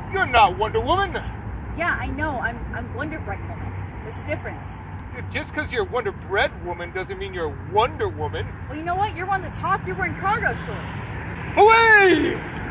You're not Wonder Woman. Yeah, I know. I'm Wonder Bread Woman. There's a difference. Just because you're Wonder Bread Woman doesn't mean you're Wonder Woman. Well, you know what? You're one to talk. You're wearing cargo shorts. Away!